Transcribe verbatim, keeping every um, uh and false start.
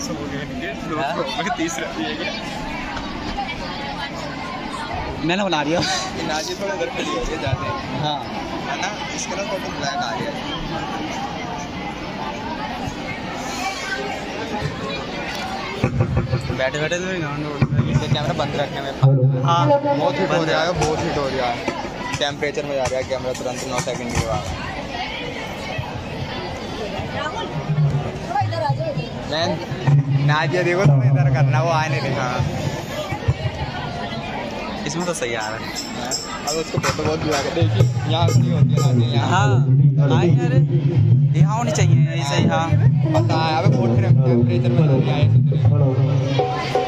सब हो गए तीसरा मैंने बना दिया नाजी थोड़ा इधर खड़ी हो जाते हैं। हाँ है ना, इसका ना फोटो ब्लैक आ गया है। बैठे बैठे तो इससे कैमरा बंद रखने में हाँ बहुत हिट हो रहा है, बहुत हिट हो रहा है। टेम्परेचर में जा रहा है कैमरा तुरंत नौ सेकंड के बाद। मैं नाजिया देखो तुम्हें इधर करना, वो आए नहीं देखा। इसमें तो सही आ रहा है। अब उसको फोटो बहुत दिया देखिए, यहाँ नहीं होती है नाजिया यहाँ। हाँ आई अरे यहाँ होनी चाहिए ऐसे ही। हाँ पता है, अबे बहुत टेम्परेचर में आए